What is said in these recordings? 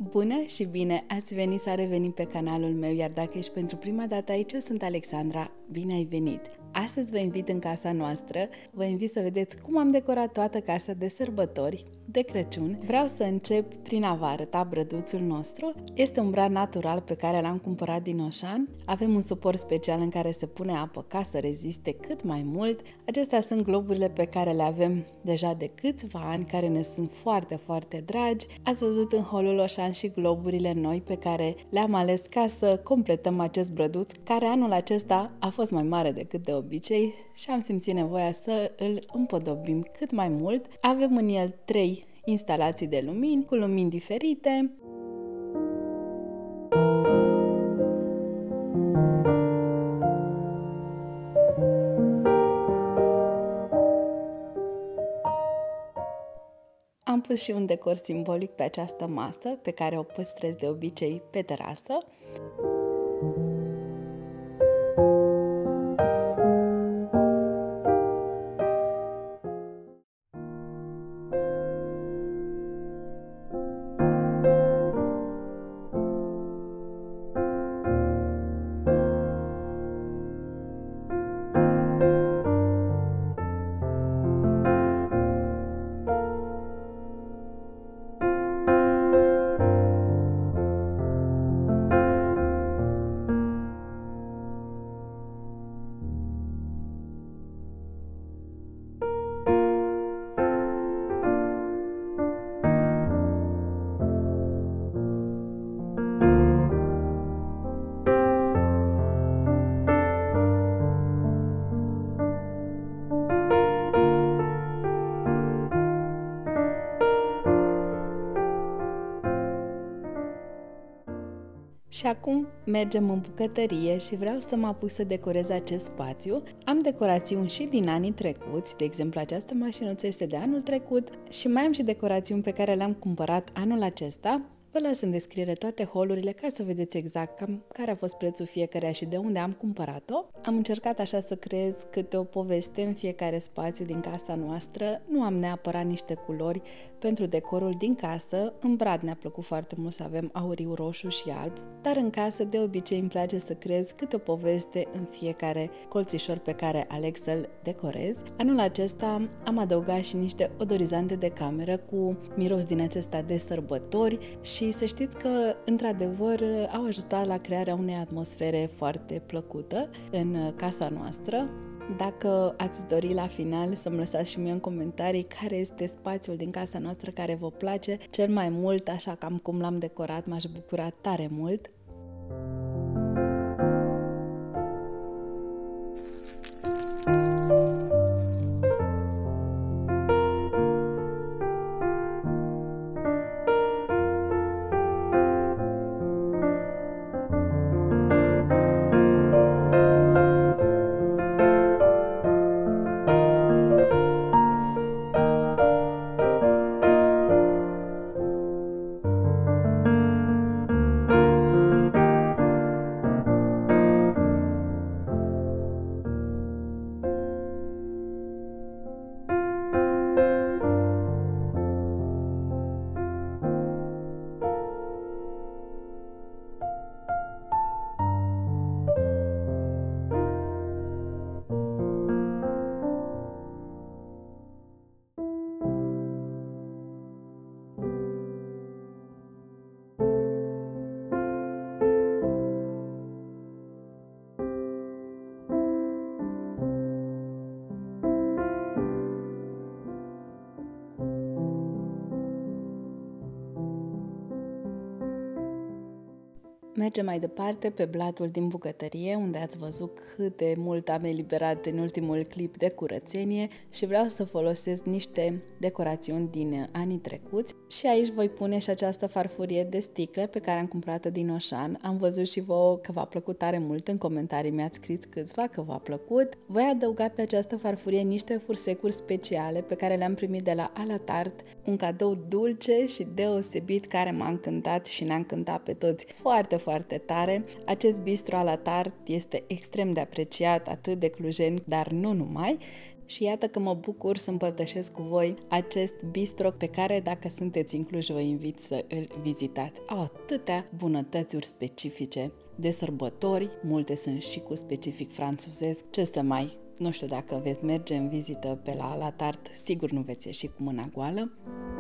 Bună și bine ați venit sau revenit pe canalul meu, iar dacă ești pentru prima dată aici, eu sunt Alexandra, bine ai venit! Astăzi vă invit în casa noastră, vă invit să vedeți cum am decorat toată casa de sărbători, de Crăciun. Vreau să încep prin a vă arăta brăduțul nostru. Este un brad natural pe care l-am cumpărat din Auchan. Avem un suport special în care se pune apă ca să reziste cât mai mult. Acestea sunt globurile pe care le avem deja de câțiva ani, care ne sunt foarte, foarte dragi. Ați văzut în haul Auchan și globurile noi pe care le-am ales ca să completăm acest brăduț, care anul acesta a fost mai mare decât de obicei și am simțit nevoia să îl împodobim cât mai mult. Avem în el 3 instalații de lumini cu lumini diferite. Am pus și un decor simbolic pe această masă, pe care o păstrez de obicei pe terasă. Și acum mergem în bucătărie și vreau să mă apuc să decorez acest spațiu. Am decorațiuni și din anii trecuți, de exemplu această mașinuță este de anul trecut și mai am și decorațiuni pe care le-am cumpărat anul acesta. Vă las în descriere toate haul-urile ca să vedeți exact cam care a fost prețul fiecăreia și de unde am cumpărat-o. Am încercat așa să creez câte o poveste în fiecare spațiu din casa noastră. Nu am neapărat niște culori pentru decorul din casă. În brad ne-a plăcut foarte mult să avem auriu, roșu și alb, dar în casă de obicei îmi place să creez câte o poveste în fiecare colțișor pe care aleg să-l decorez. Anul acesta am adăugat și niște odorizante de cameră cu miros din acesta de sărbători și să știți că, într-adevăr, au ajutat la crearea unei atmosfere foarte plăcută în casa noastră. Dacă ați dori la final să-mi lăsați și mie în comentarii care este spațiul din casa noastră care vă place cel mai mult, așa cam cum l-am decorat, m-aș bucura tare mult. Mergem mai departe pe blatul din bucătărie, unde ați văzut cât de mult am eliberat în ultimul clip de curățenie și vreau să folosesc niște decorațiuni din anii trecuți. Și aici voi pune și această farfurie de sticle pe care am cumpărat-o din Auchan. Am văzut și vouă că v-a plăcut tare mult, în comentarii mi-ați scris câțiva că v-a plăcut. Voi adăuga pe această farfurie niște fursecuri speciale pe care le-am primit de la A la Tarte, un cadou dulce și deosebit care m-a încântat și ne-a încântat pe toți foarte, foarte tare. Acest bistro A la Tarte este extrem de apreciat atât de clujeni, dar nu numai. Și iată că mă bucur să împărtășesc cu voi acest bistro pe care, dacă sunteți în Cluj, vă invit să îl vizitați. Au atâtea bunătățuri specifice de sărbători, multe sunt și cu specific franțuzesc. Ce să mai... Nu știu, dacă veți merge în vizită pe la Tart, sigur nu veți ieși cu mâna goală.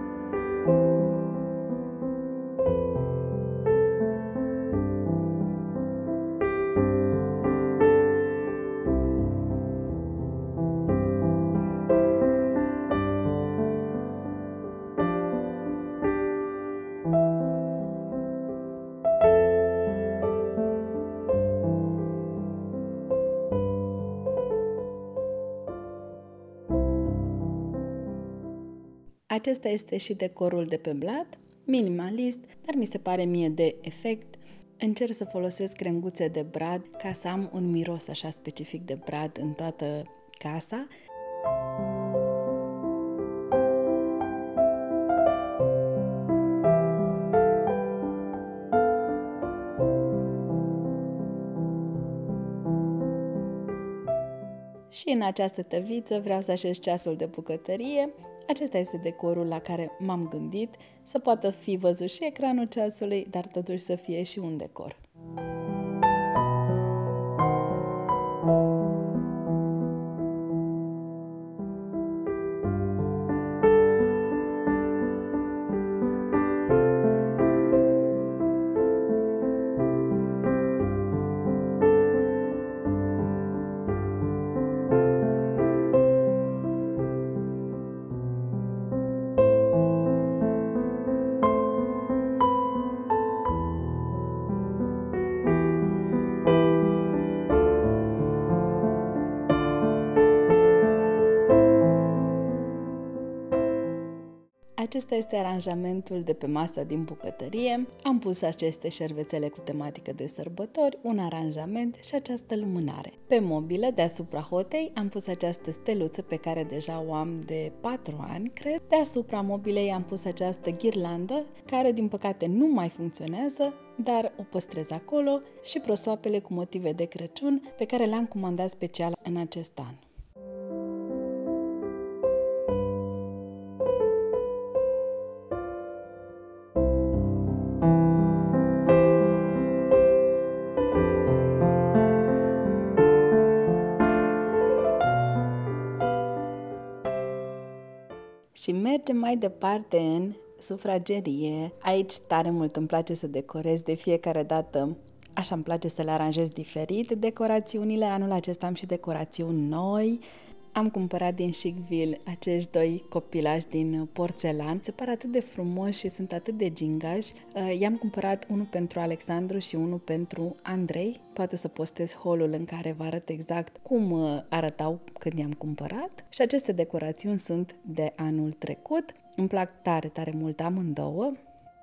Acesta este și decorul de pe blat, minimalist, dar mi se pare mie de efect. Încerc să folosesc crenguțe de brad ca să am un miros așa specific de brad în toată casa. Și în această tăviță vreau să așez ceasul de bucătărie. Acesta este decorul la care m-am gândit, să poată fi văzut și ecranul ceasului, dar totuși să fie și un decor. Acesta este aranjamentul de pe masa din bucătărie. Am pus aceste șervețele cu tematică de sărbători, un aranjament și această lumânare. Pe mobilă, deasupra hotei, am pus această steluță pe care deja o am de 4 ani, cred. Deasupra mobilei am pus această ghirlandă, care din păcate nu mai funcționează, dar o păstrez acolo, și prosoapele cu motive de Crăciun pe care le-am comandat special în acest an. Și mergem mai departe în sufragerie. Aici tare mult îmi place să decorez de fiecare dată. Așa îmi place să le aranjez diferit decorațiunile. Anul acesta am și decorațiuni noi. Am cumpărat din Chicville acești 2 copilași din porțelan. Se par atât de frumoși și sunt atât de gingași. I-am cumpărat unul pentru Alexandru și unul pentru Andrei. Poate să postez haul-ul în care vă arăt exact cum arătau când i-am cumpărat. Și aceste decorațiuni sunt de anul trecut. Îmi plac tare, tare mult amândouă.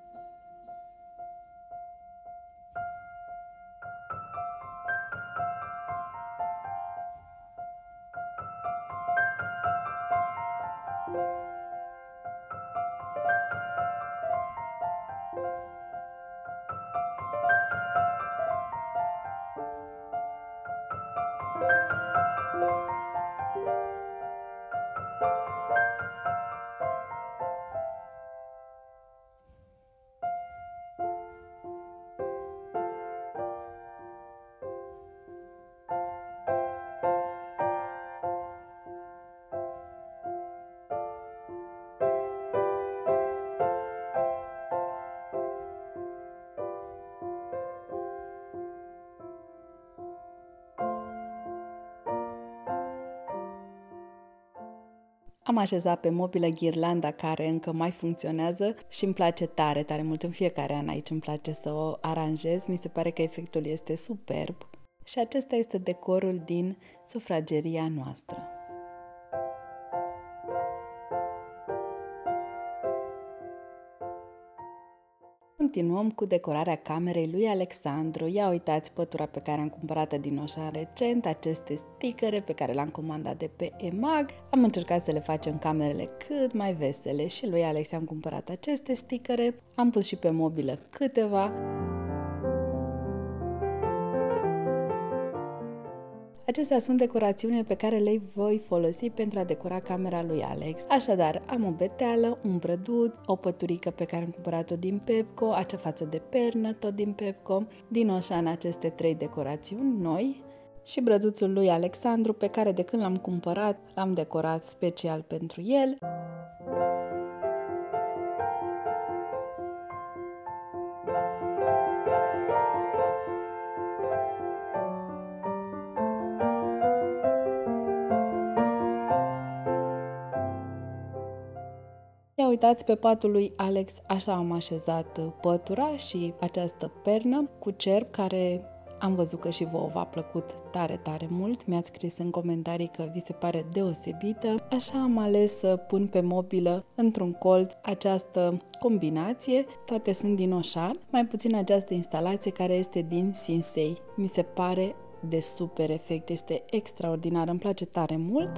Am așezat pe mobilă ghirlanda care încă mai funcționează și îmi place tare, tare mult. În fiecare an aici îmi place să o aranjez. Mi se pare că efectul este superb. Și acesta este decorul din sufrageria noastră. Continuăm cu decorarea camerei lui Alexandru. Ia uitați pătura pe care am cumpărat-o din Oșan recent, aceste stickere pe care le-am comandat de pe EMAG. Am încercat să le facem camerele cât mai vesele și lui Alex am cumpărat aceste stickere. Am pus și pe mobilă câteva. Acestea sunt decorațiunile pe care le voi folosi pentru a decora camera lui Alex. Așadar, am o beteală, un brăduț, o păturică pe care am cumpărat-o din Pepco, acea față de pernă tot din Pepco, din Oșan aceste 3 decorațiuni noi și brăduțul lui Alexandru pe care de când l-am cumpărat l-am decorat special pentru el. Ia uitați, pe patul lui Alex așa am așezat pătura și această pernă cu cerb care am văzut că și vouă v-a plăcut tare, tare mult. Mi-ați scris în comentarii că vi se pare deosebită. Așa am ales să pun pe mobilă într-un colț această combinație. Toate sunt din Oșan, mai puțin această instalație care este din Sinsei. Mi se pare de super efect, este extraordinar, îmi place tare mult.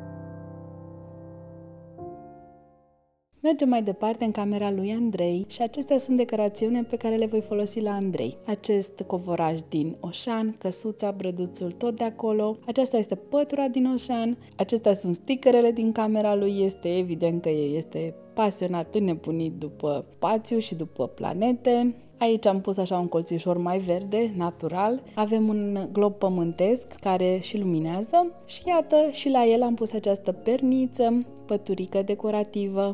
Mergem mai departe în camera lui Andrei și acestea sunt decorațiunile pe care le voi folosi la Andrei. Acest covoraj din Oșan, căsuța, brăduțul tot de acolo. Aceasta este pătura din Oșan. Acestea sunt stickerele din camera lui. Este evident că este pasionat, înnebunit după spațiu și după planete. Aici am pus așa un colțișor mai verde, natural. Avem un glob pământesc care și luminează și iată, și la el am pus această perniță, păturică decorativă.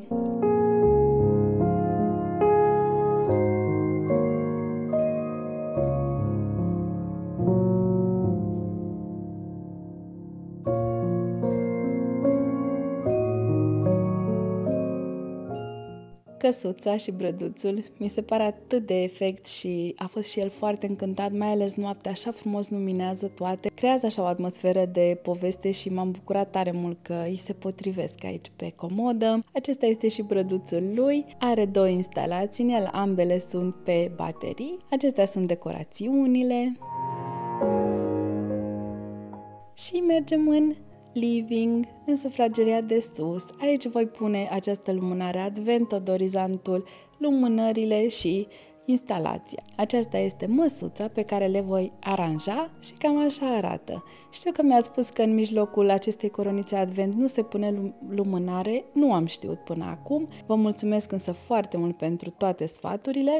Căsuța și brăduțul mi se pare atât de efect și a fost și el foarte încântat, mai ales noaptea, așa frumos luminează toate. Creează așa o atmosferă de poveste și m-am bucurat tare mult că îi se potrivesc aici pe comodă. Acesta este și brăduțul lui, are 2 instalații în el, ambele sunt pe baterii. Acestea sunt decorațiunile. Și mergem în living, în sufrageria de sus. Aici voi pune această lumânare advent, odorizantul, lumânările și instalația. Aceasta este măsuța pe care le voi aranja și cam așa arată. Știu că mi-ați spus că în mijlocul acestei coronițe advent nu se pune lumânare, nu am știut până acum. Vă mulțumesc însă foarte mult pentru toate sfaturile.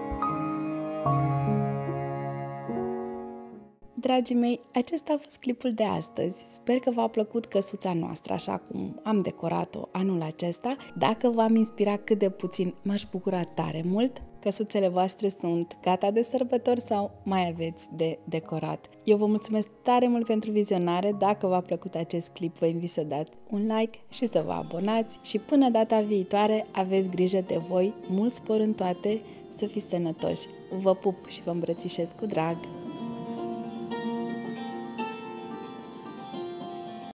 Dragii mei, acesta a fost clipul de astăzi. Sper că v-a plăcut căsuța noastră așa cum am decorat-o anul acesta. Dacă v-am inspirat cât de puțin, m-aș bucura tare mult. Căsuțele voastre sunt gata de sărbători sau mai aveți de decorat? Eu vă mulțumesc tare mult pentru vizionare. Dacă v-a plăcut acest clip, vă invit să dați un like și să vă abonați. Și până data viitoare, aveți grijă de voi, mult spor în toate, să fiți sănătoși. Vă pup și vă îmbrățișez cu drag!